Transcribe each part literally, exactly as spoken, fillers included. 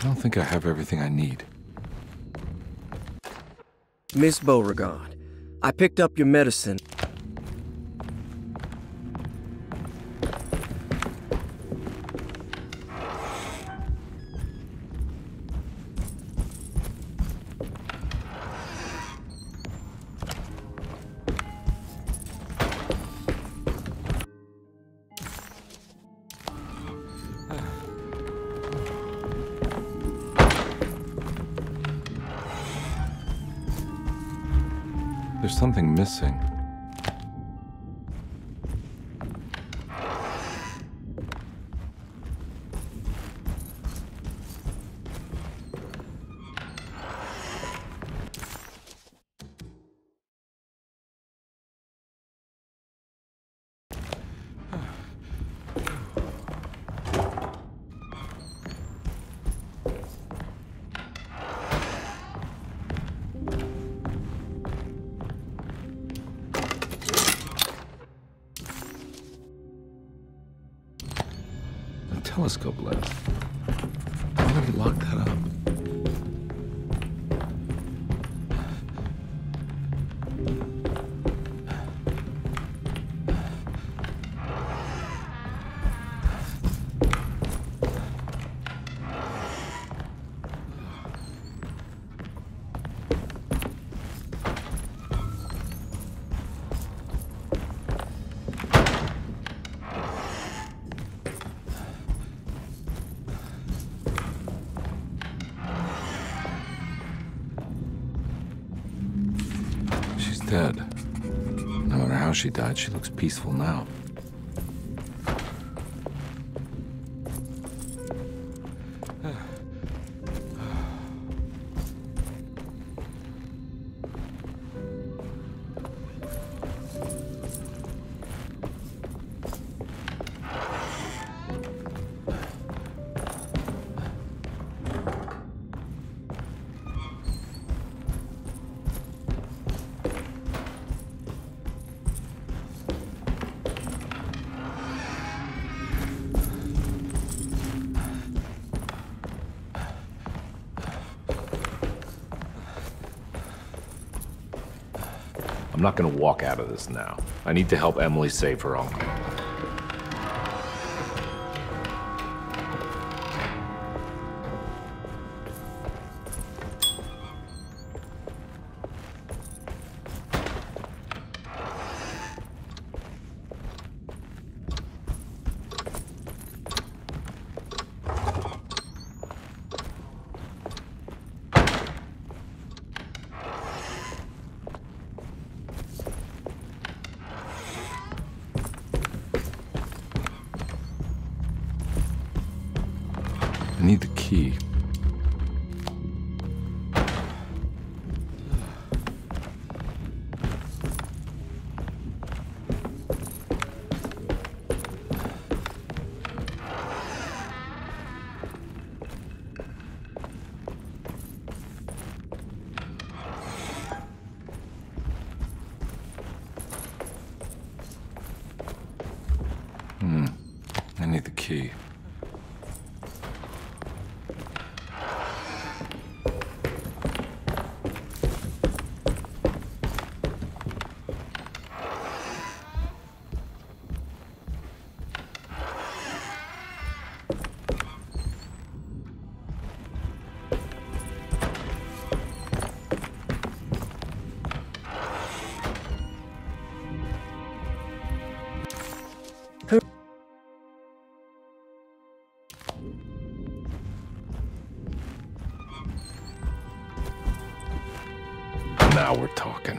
don't think I have everything I need. Miss Beauregard, I picked up your medicine. There's something missing. Telescope lens. Why would he lock that up? Dead. No matter how she died, she looks peaceful now. I'm not gonna walk out of this now. I need to help Emily save her uncle. I need the key. Hmm. I need the key. Now we're talking.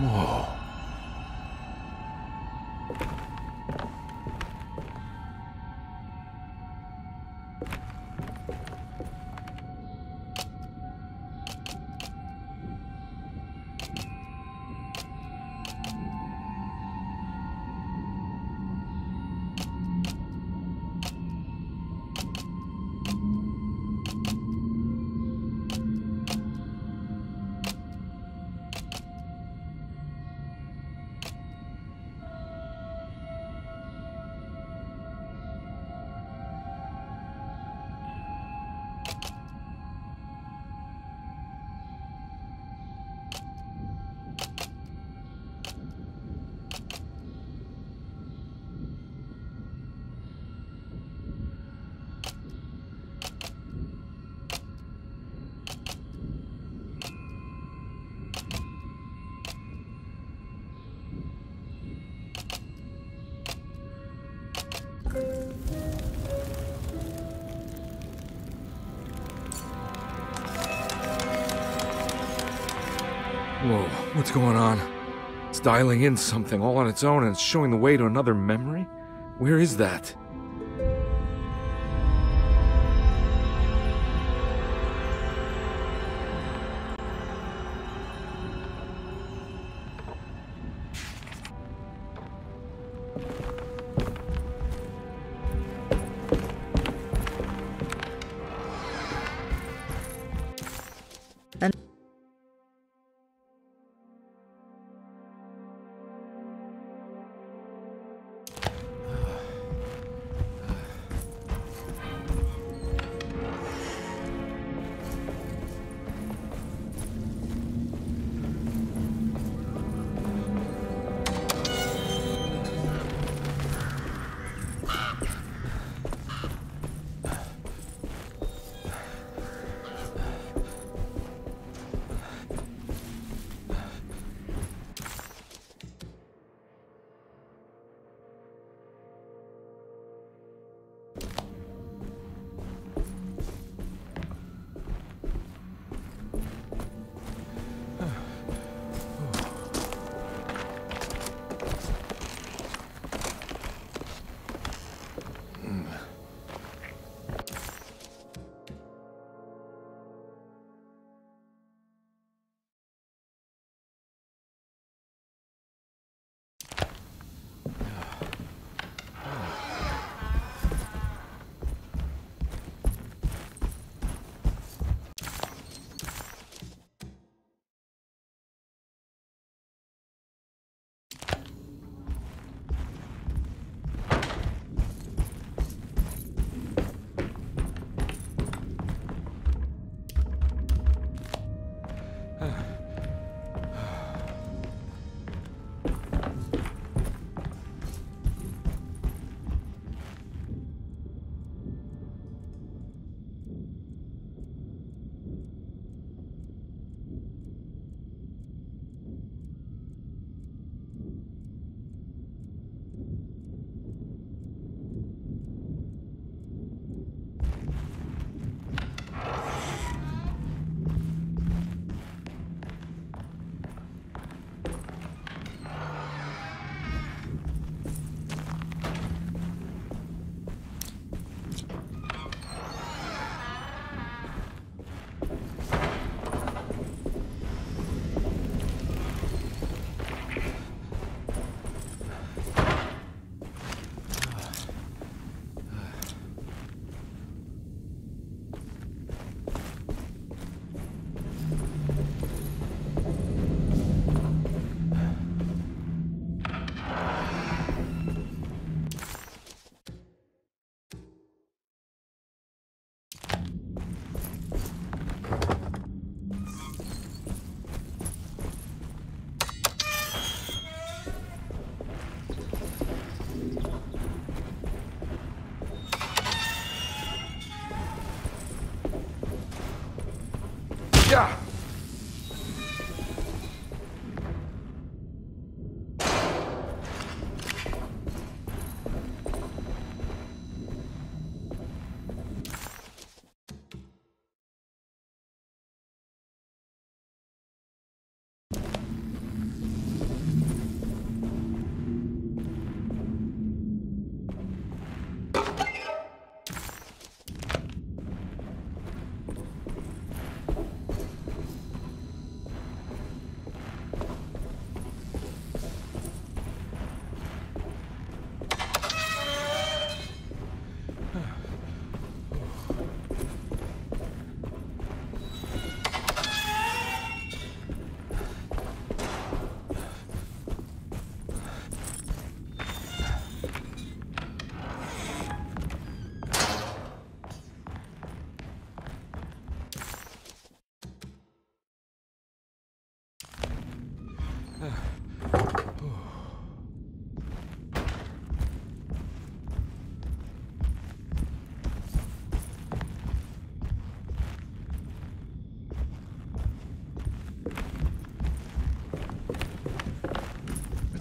Whoa. Whoa, what's going on? It's dialing in something all on its own and it's showing the way to another memory? Where is that?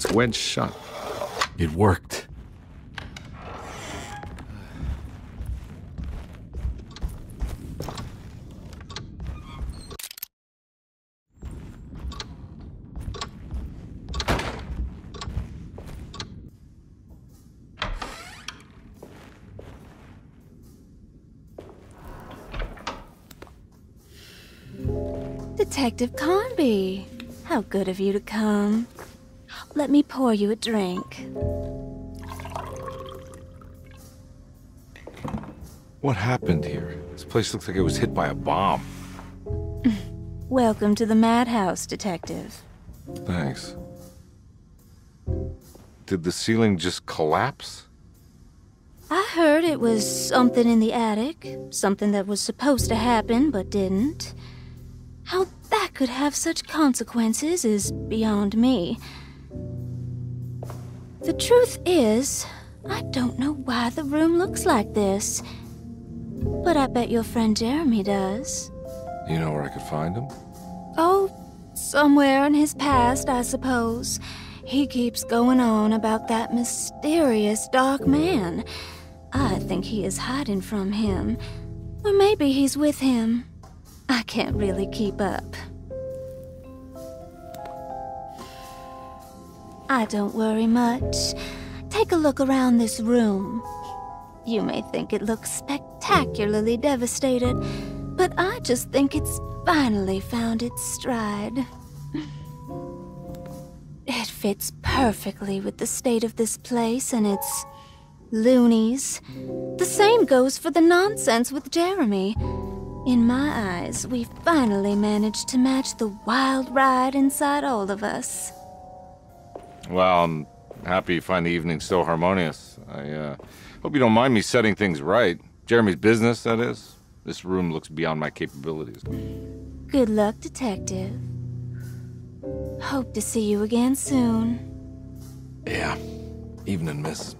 wedged shut. It worked. Detective Carnby, how good of you to come. Let me pour you a drink. What happened here? This place looks like it was hit by a bomb. Welcome to the madhouse, Detective. Thanks. Did the ceiling just collapse? I heard it was something in the attic, something that was supposed to happen but didn't. How that could have such consequences is beyond me. The truth is, I don't know why the room looks like this. But I bet your friend Jeremy does. You know where I could find him? Oh, somewhere in his past, I suppose. He keeps going on about that mysterious dark man. I think he is hiding from him. Or maybe he's with him. I can't really keep up. I don't worry much. Take a look around this room. You may think it looks spectacularly devastated, but I just think it's finally found its stride. It fits perfectly with the state of this place and its loonies. The same goes for the nonsense with Jeremy. In my eyes, we finally managed to match the wild ride inside all of us. Well, I'm happy you find the evening still harmonious. I, uh, hope you don't mind me setting things right. Jeremy's business, that is. This room looks beyond my capabilities. Good luck, Detective. Hope to see you again soon. Yeah. Evening, miss.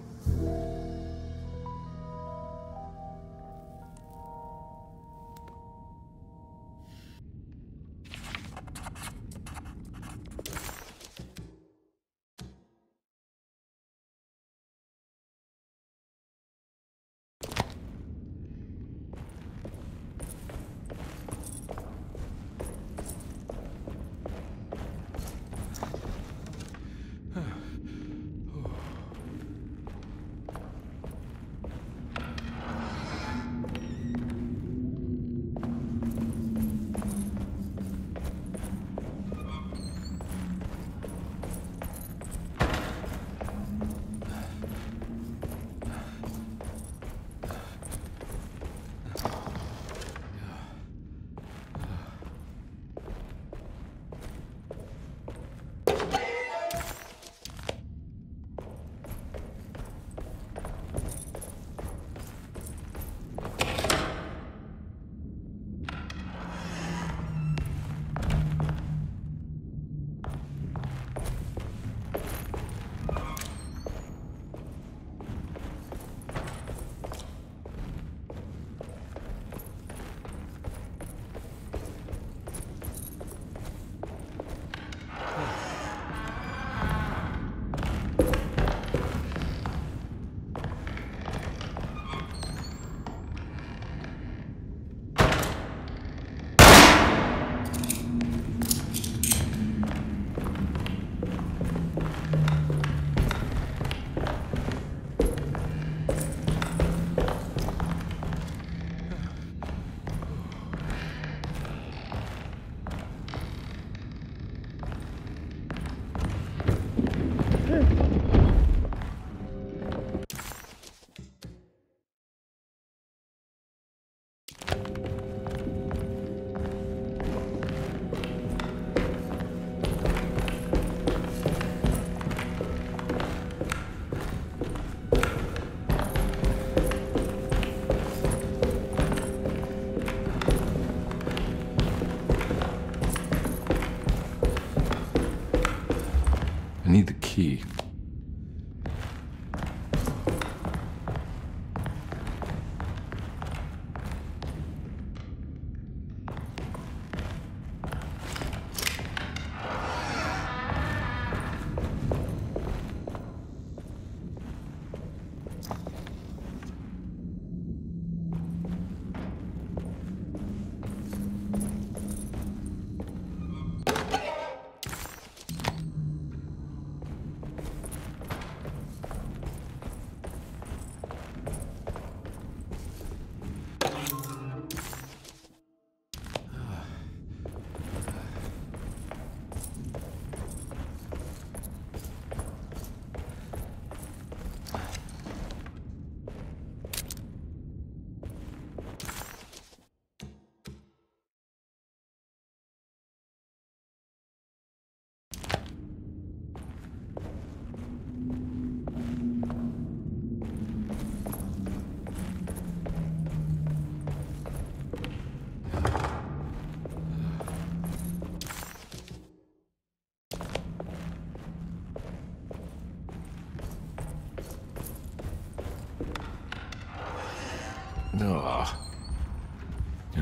I need the key.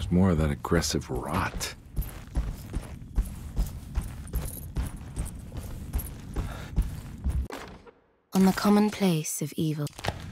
There's more of that aggressive rot. On the commonplace of evil.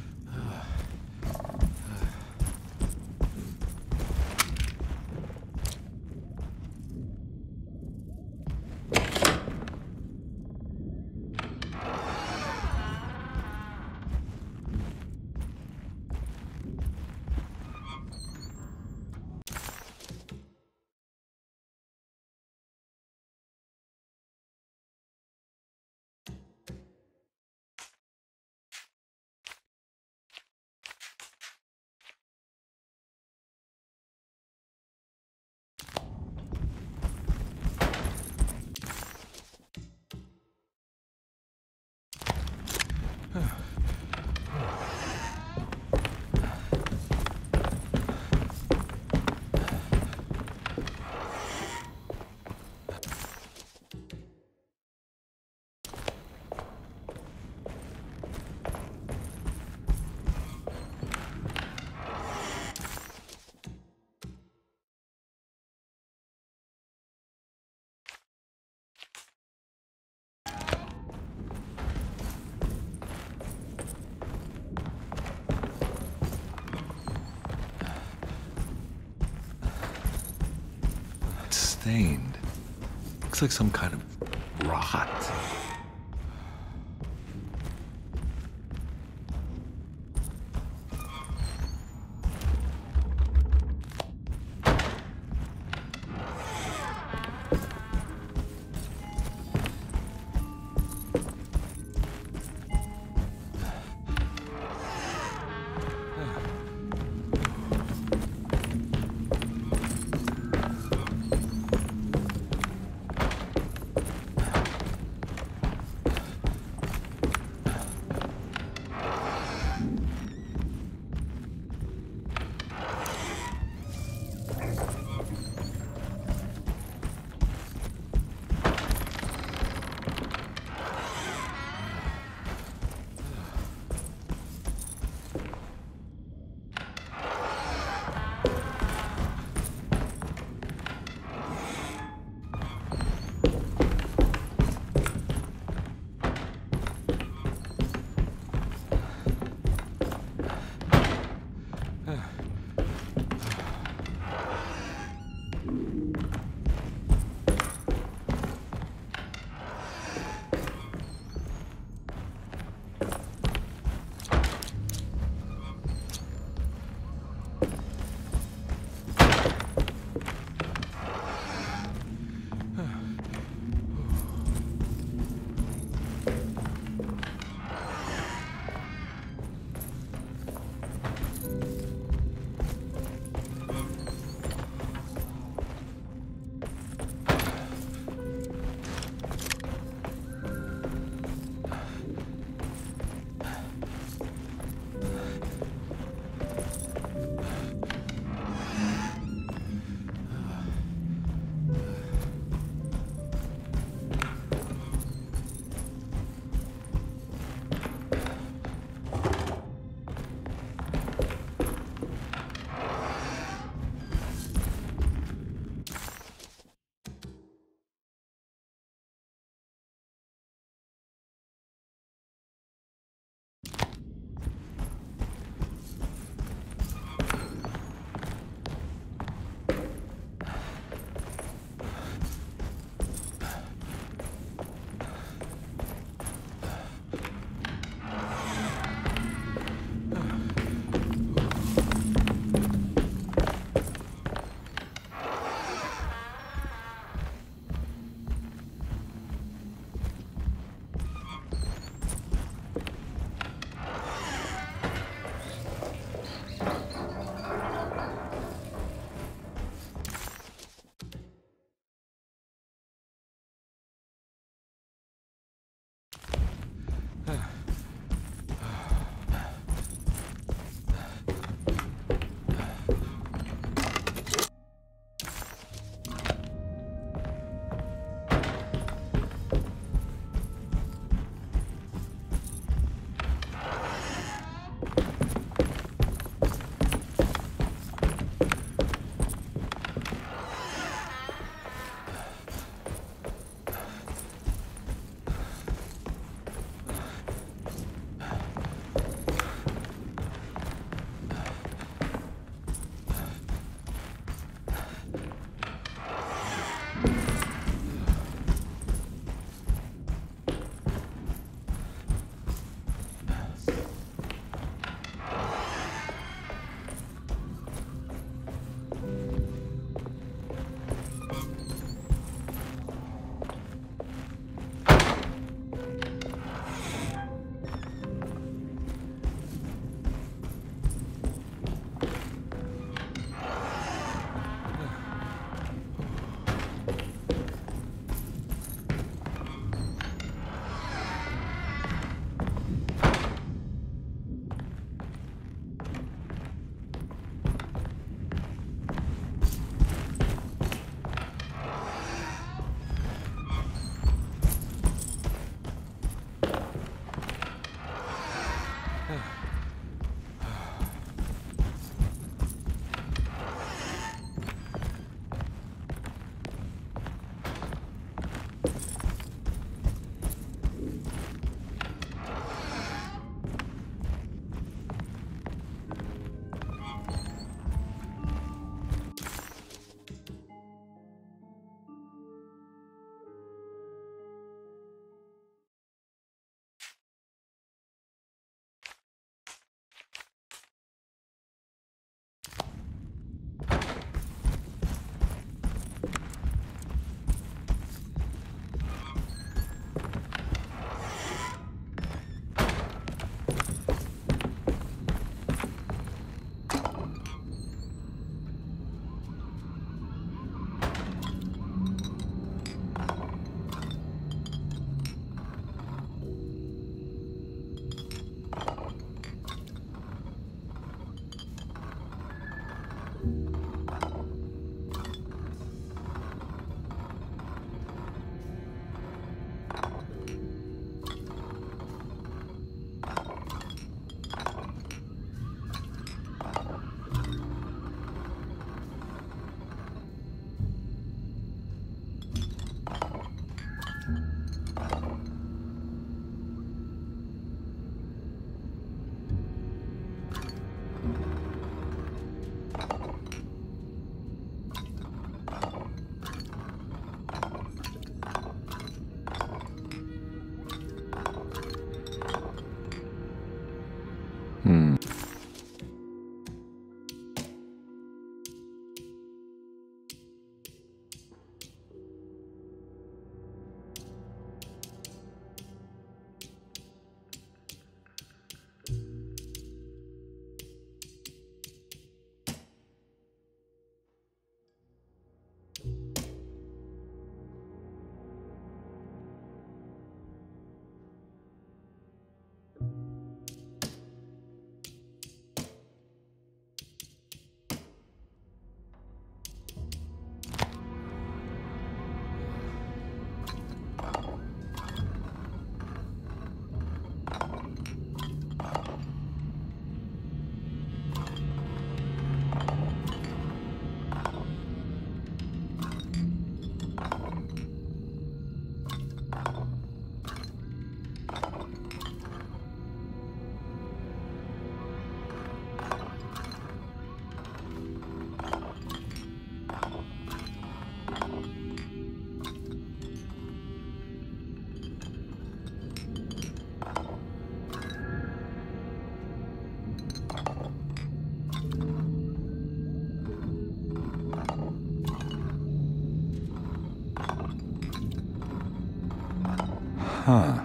Stained. Looks like some kind of rot. Huh.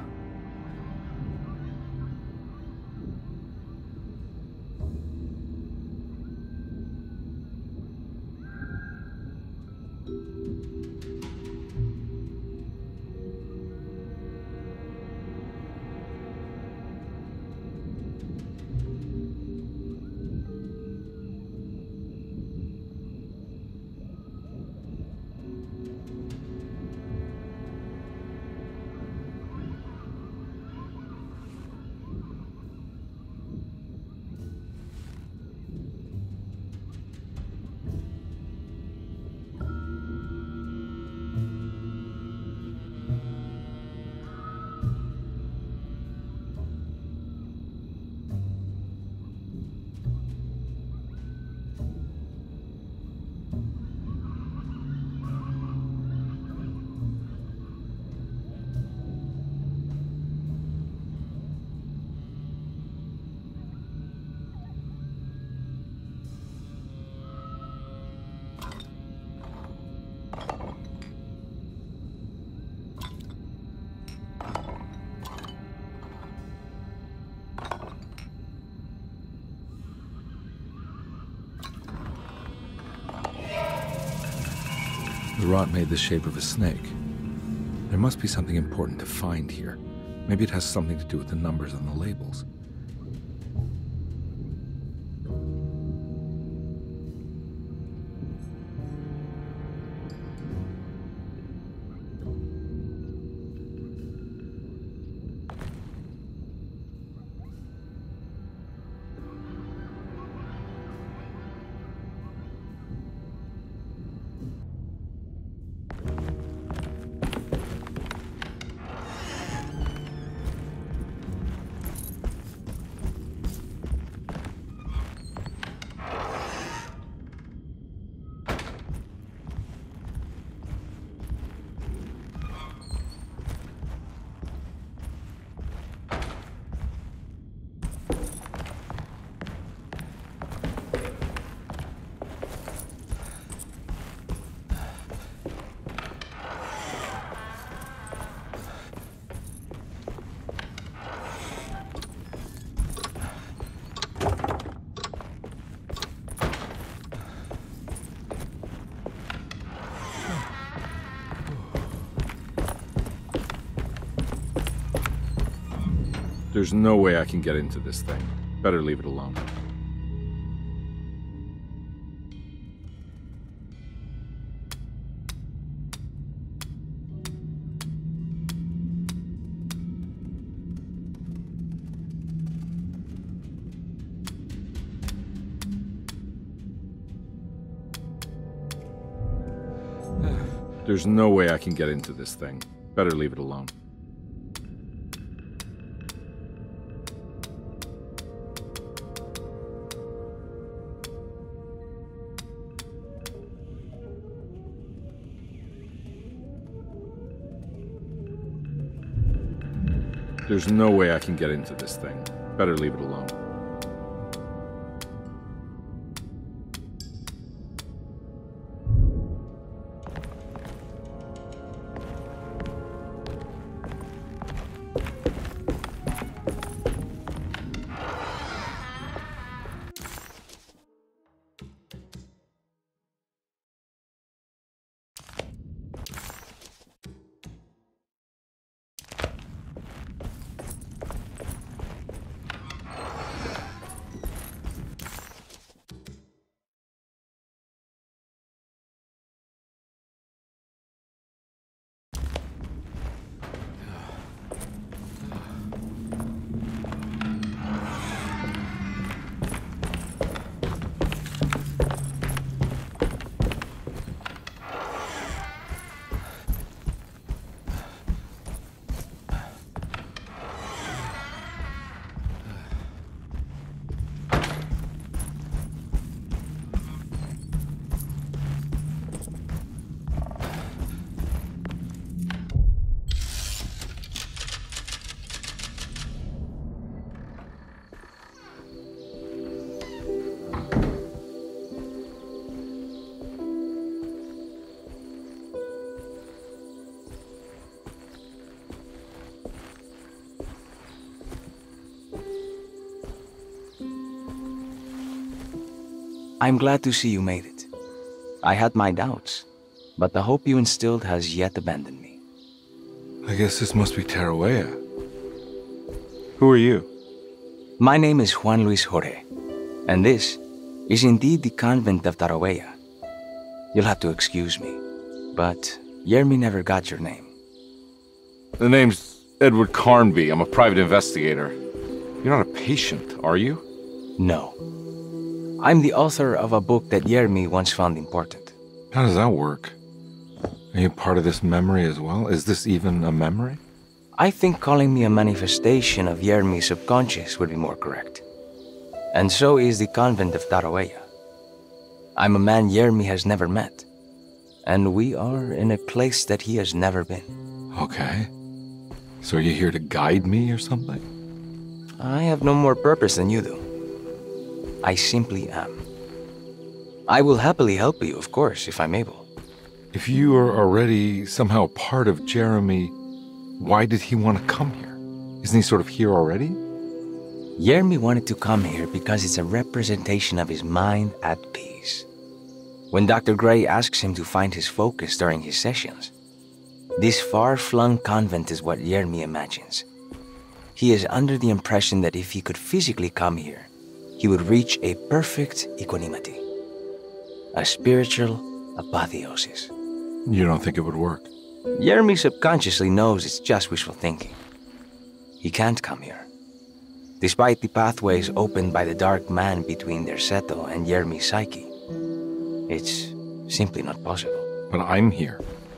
The rot made the shape of a snake. There must be something important to find here. Maybe it has something to do with the numbers on the labels. There's no way I can get into this thing. Better leave it alone. There's no way I can get into this thing. Better leave it alone. There's no way I can get into this thing. Better leave it alone. I'm glad to see you made it. I had my doubts, but the hope you instilled has yet abandoned me. I guess this must be Tarawea. Who are you? My name is Juan Luis Jorge, and this is indeed the convent of Tarawea. You'll have to excuse me, but Yermi never got your name. The name's Edward Carnby. I'm a private investigator. You're not a patient, are you? No. I'm the author of a book that Yermi once found important. How does that work? Are you part of this memory as well? Is this even a memory? I think calling me a manifestation of Yermi's subconscious would be more correct. And so is the convent of Tarawea. I'm a man Yermi has never met, and we are in a place that he has never been. Okay. So are you here to guide me or something? I have no more purpose than you do. I simply am. I will happily help you, of course, if I'm able. If you are already somehow part of Jeremy, why did he want to come here? Isn't he sort of here already? Yermi wanted to come here because it's a representation of his mind at peace. When Doctor Gray asks him to find his focus during his sessions, this far-flung convent is what Yermi imagines. He is under the impression that if he could physically come here, he would reach a perfect equanimity, a spiritual apotheosis. You don't think it would work? Yermi subconsciously knows it's just wishful thinking. He can't come here. Despite the pathways opened by the dark man between Derceto and Yermi's psyche, it's simply not possible. But I'm here.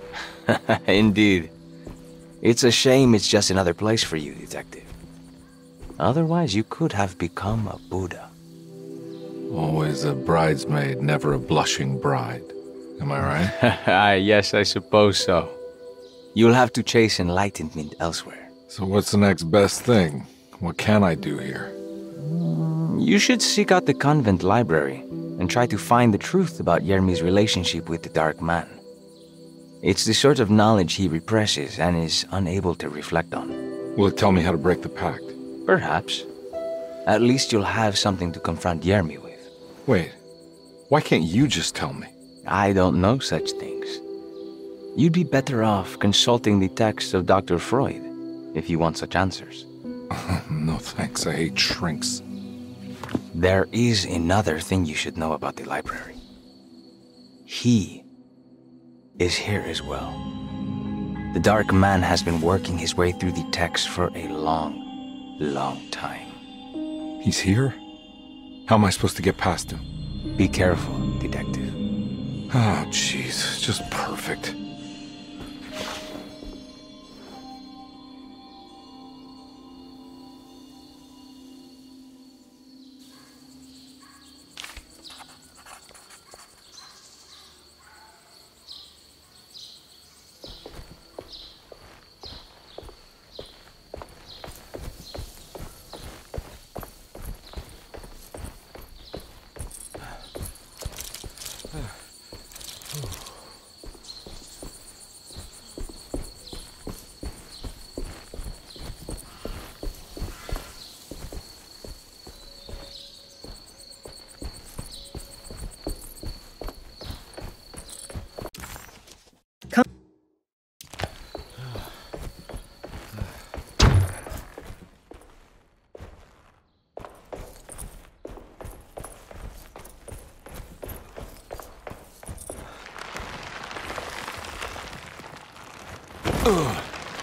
Indeed. It's a shame it's just another place for you, Detective. Otherwise, you could have become a Buddha. Always a bridesmaid, never a blushing bride. Am I right? Yes, I suppose so. You'll have to chase enlightenment elsewhere. So what's the next best thing? What can I do here? You should seek out the convent library and try to find the truth about Yermi's relationship with the Dark Man. It's the sort of knowledge he represses and is unable to reflect on. Will it tell me how to break the pact? Perhaps. At least you'll have something to confront Yermi with. Wait, why can't you just tell me? I don't know such things. You'd be better off consulting the texts of Doctor Freud if you want such answers. No thanks, I hate shrinks. There is another thing you should know about the library. He is here as well. The Dark Man has been working his way through the text for a long, long time. He's here? How am I supposed to get past him? Be careful, Detective. Oh, jeez, just perfect. Ugh.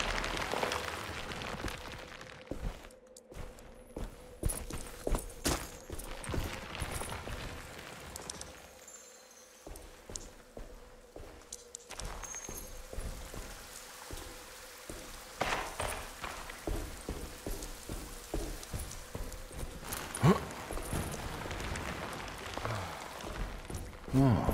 Oh.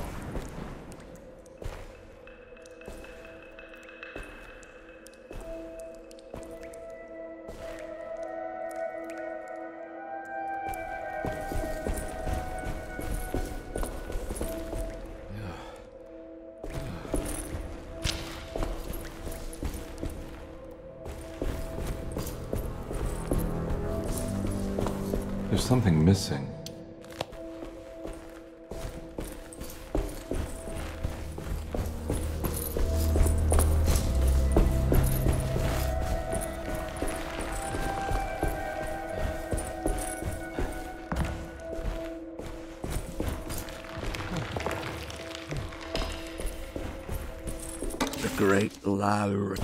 There's something missing. great library.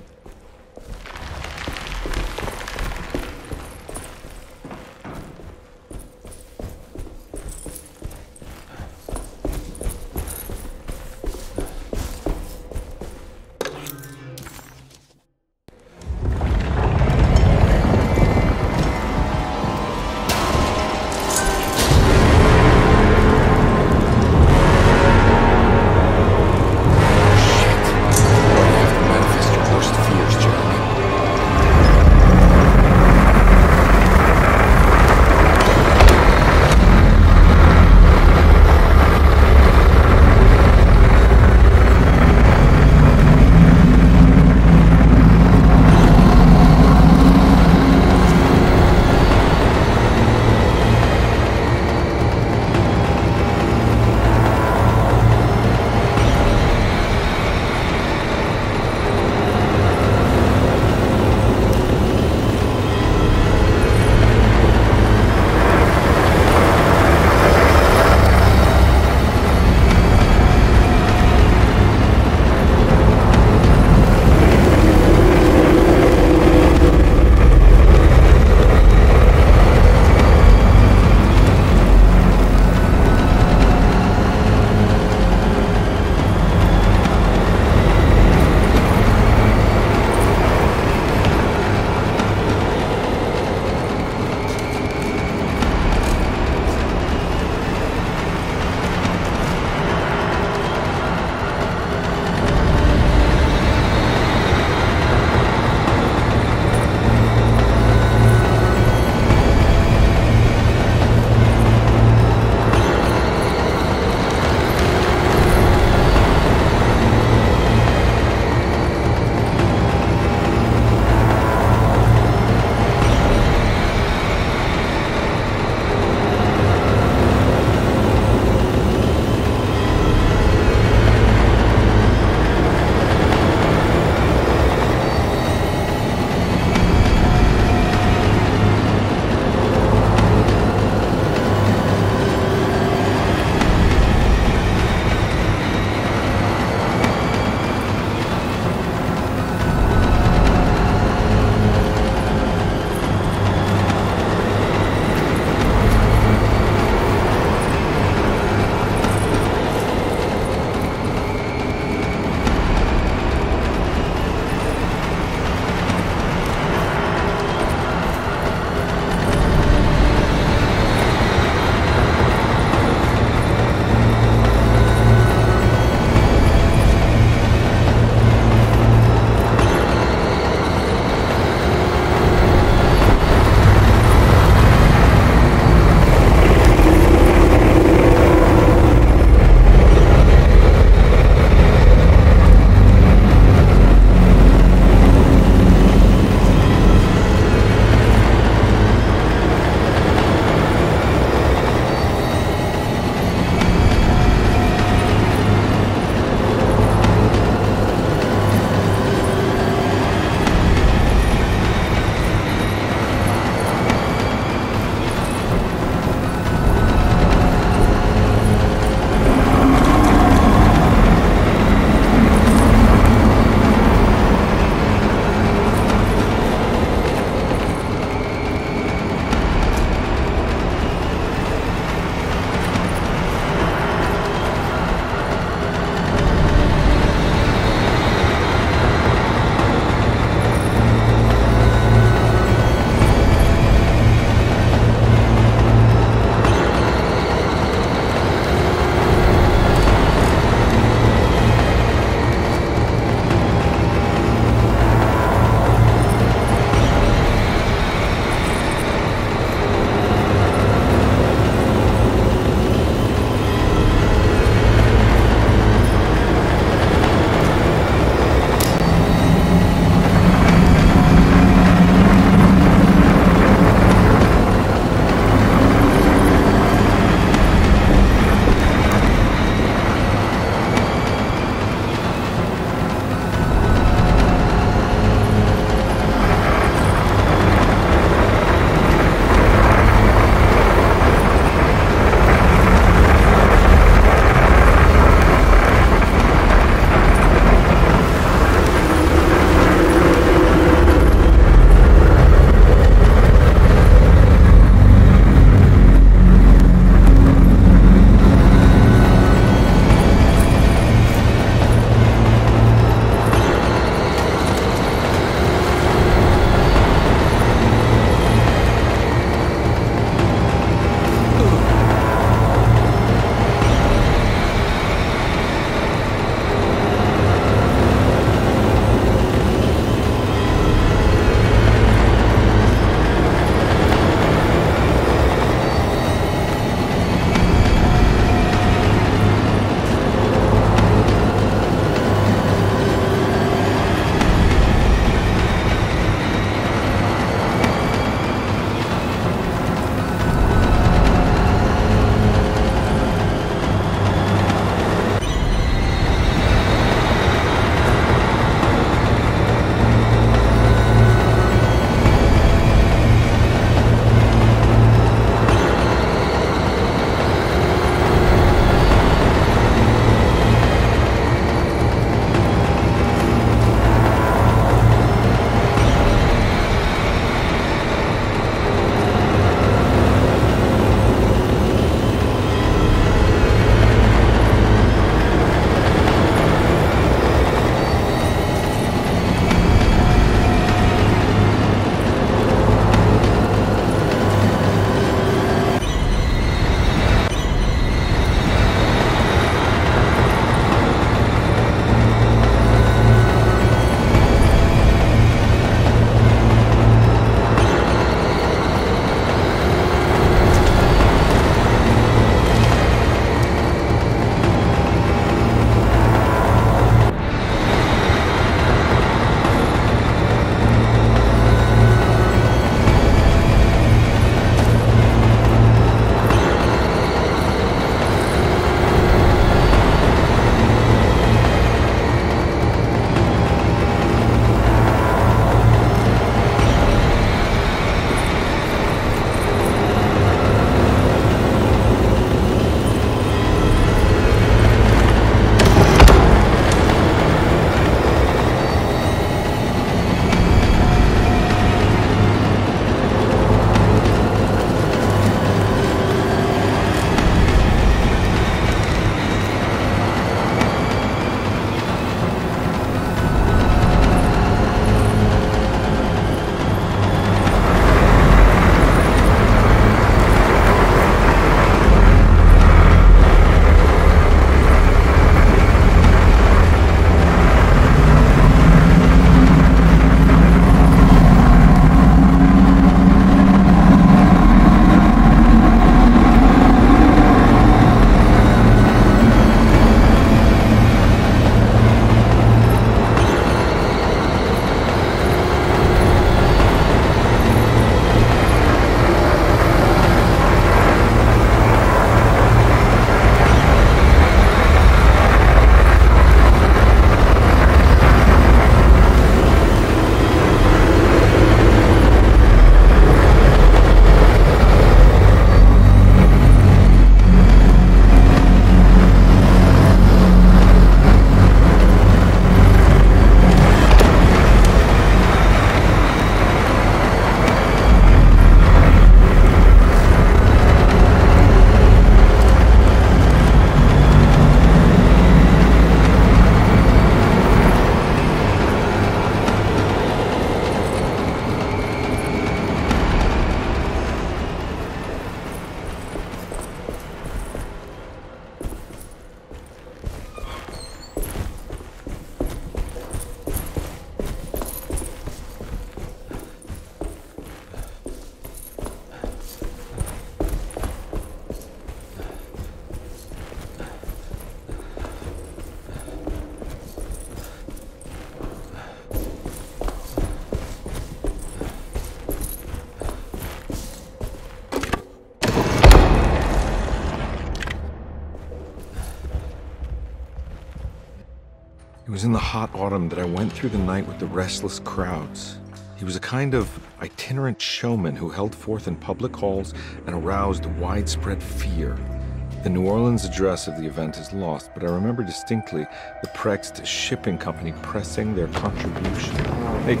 It was in the hot autumn that I went through the night with the restless crowds. He was a kind of itinerant showman who held forth in public halls and aroused widespread fear. The New Orleans address of the event is lost, but I remember distinctly the Prext Shipping Company pressing their contribution. Hey.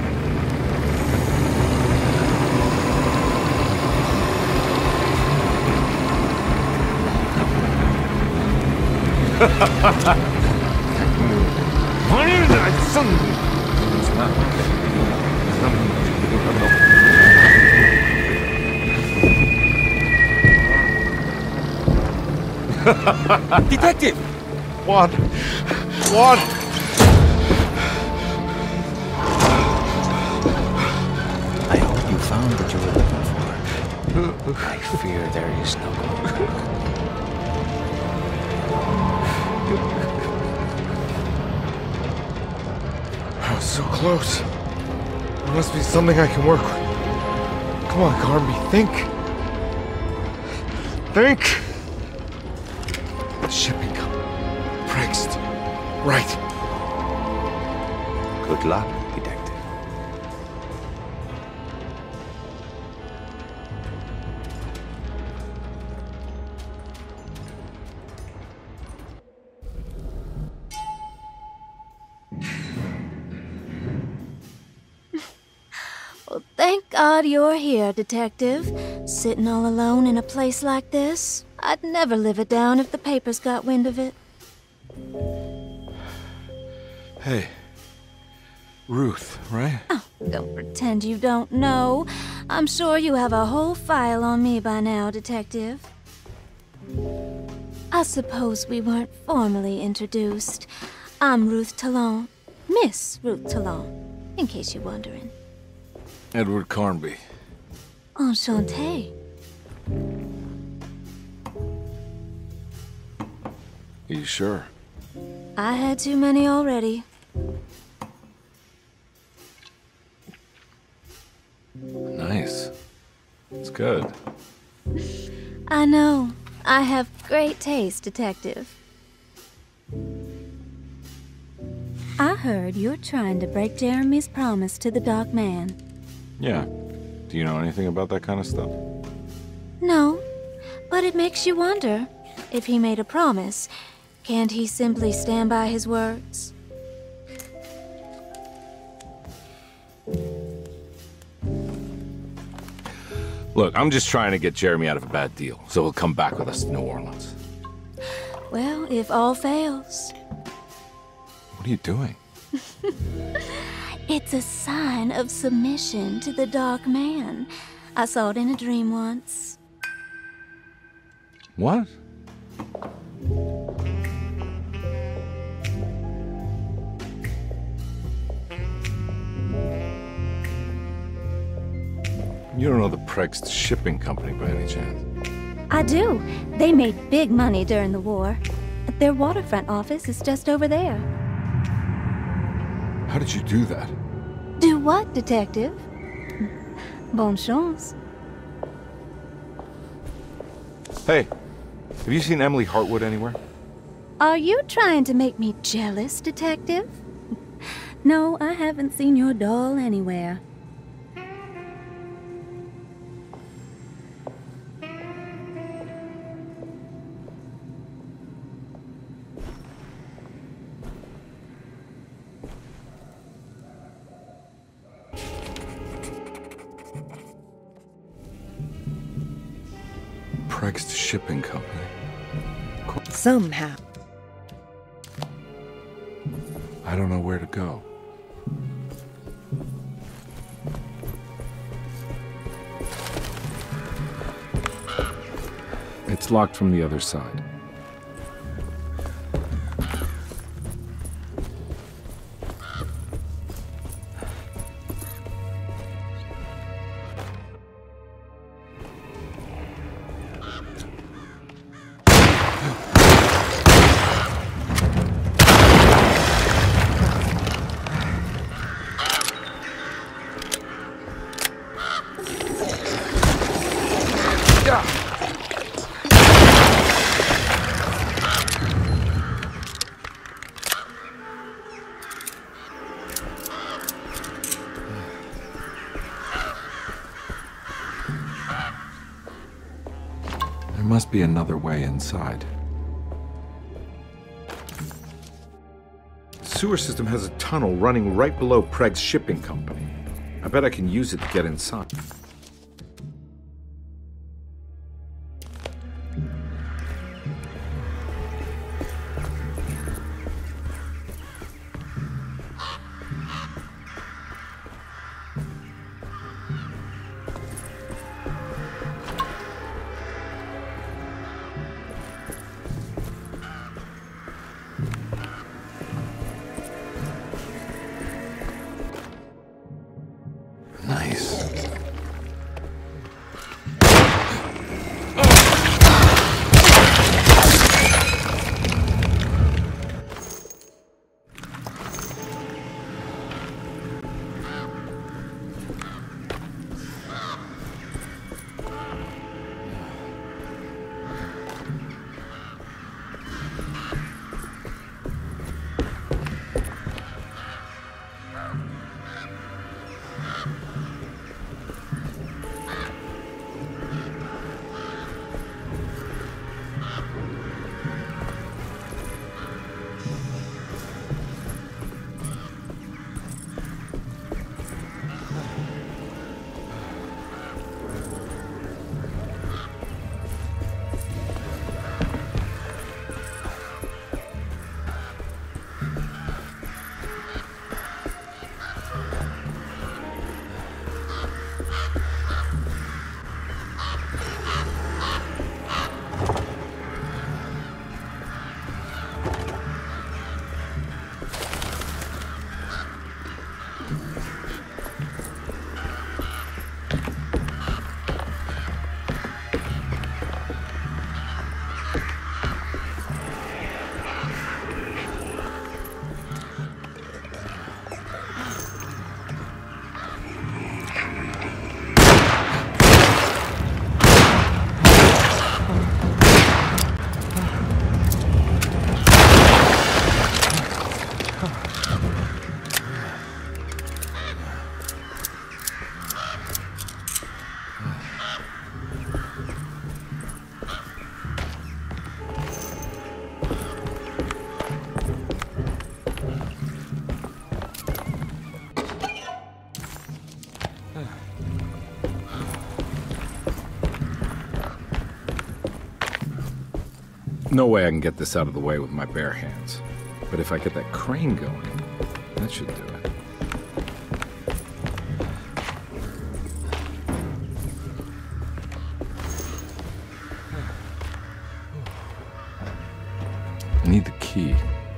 Detective! Juan! Juan! I hope you found what you were looking for. I fear there is no going back. I was so close. There must be something I can work with. Come on, Carnby, think. Think! Shipping company. Prext. Right. Good luck, detective. Well, thank God you're here, Detective. Sitting all alone in a place like this? I'd never live it down if the papers got wind of it. Hey. Ruth, right? Oh, don't pretend you don't know. I'm sure you have a whole file on me by now, Detective. I suppose we weren't formally introduced. I'm Ruth Talon. Miss Ruth Talon, in case you're wondering. Edward Carnby. Enchanté. Are you sure? I had too many already. Nice. It's good. I know. I have great taste, Detective. I heard you're trying to break Jeremy's promise to the Dark Man. Yeah. Do you know anything about that kind of stuff? No, but it makes you wonder. If he made a promise, can't he simply stand by his words? Look, I'm just trying to get Jeremy out of a bad deal, so he'll come back with us to New Orleans. Well, if all fails. What are you doing? It's a sign of submission to the Dark Man. I saw it in a dream once. What? You don't know the Prext Shipping Company by any chance? I do. They made big money during the war. Their waterfront office is just over there. How did you do that? Do what, Detective? Bonne chance. Hey, have you seen Emily Hartwood anywhere? Are you trying to make me jealous, Detective? No, I haven't seen your doll anywhere. Prext Shipping Company. Somehow. I don't know where to go. It's locked from the other side. must be another way inside. The sewer system has a tunnel running right below Preg's shipping company. I bet I can use it to get inside. Nice. No way I can get this out of the way with my bare hands. But if I get that crane going, that should do it. I need the key.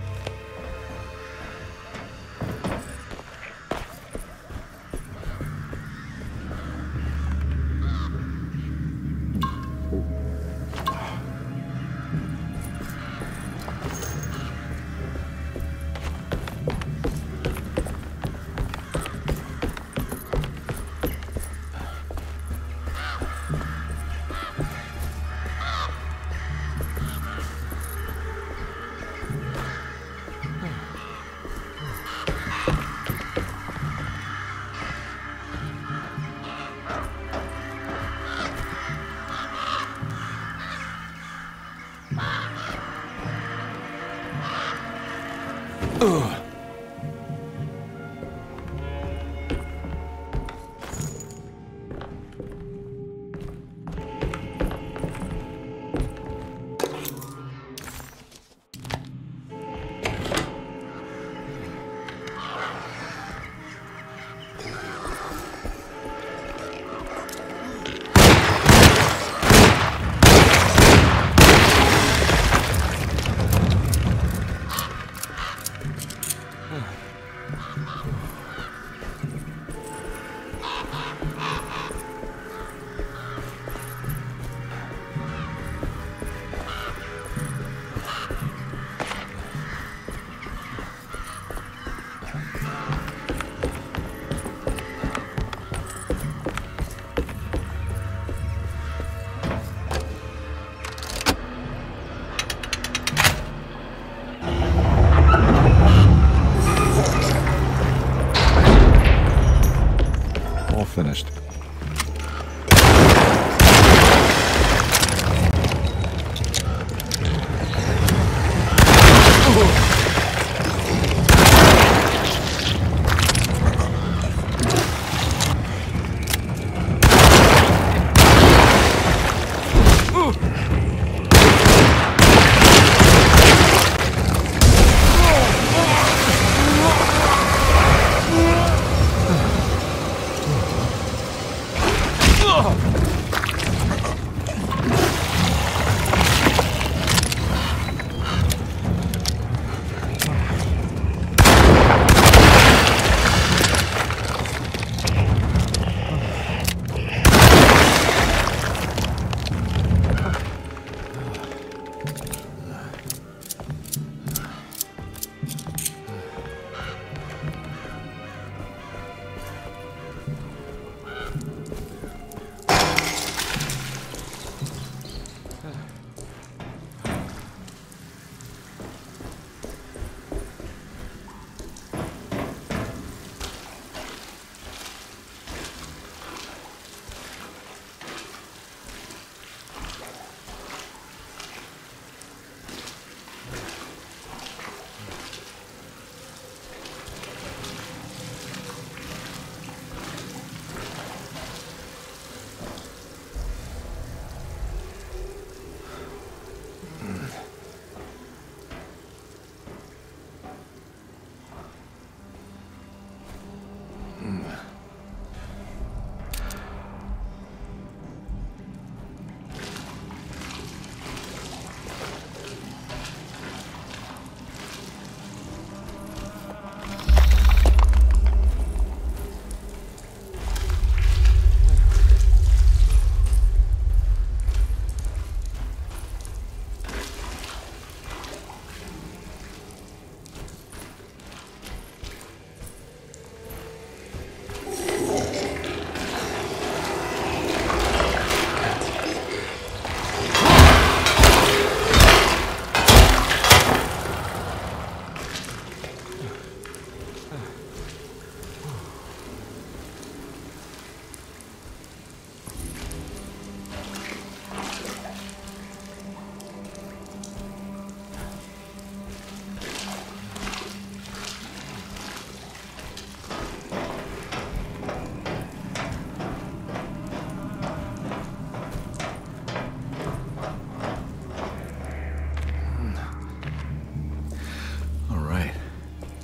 Ugh.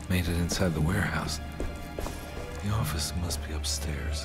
Made it inside the warehouse. The office must be upstairs.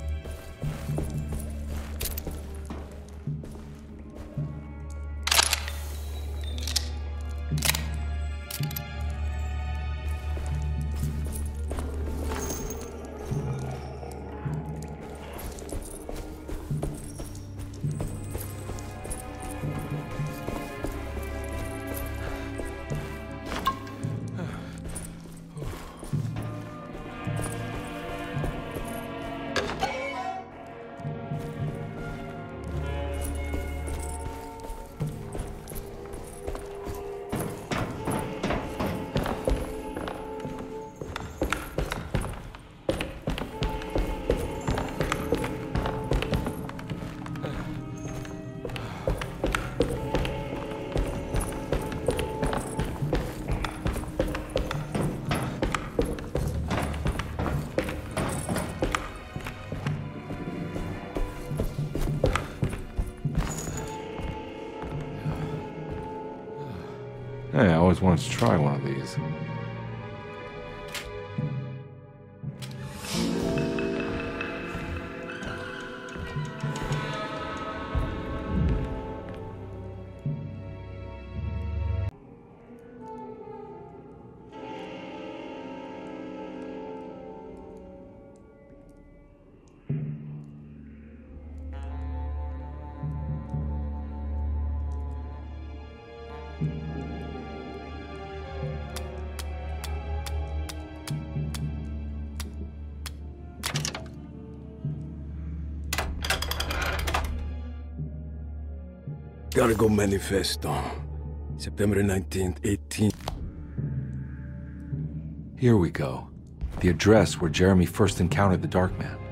Hey, I always wanted to try one of these. Gotta go manifesto. September nineteenth, eighteen. Here we go. The address where Jeremy first encountered the Dark Man.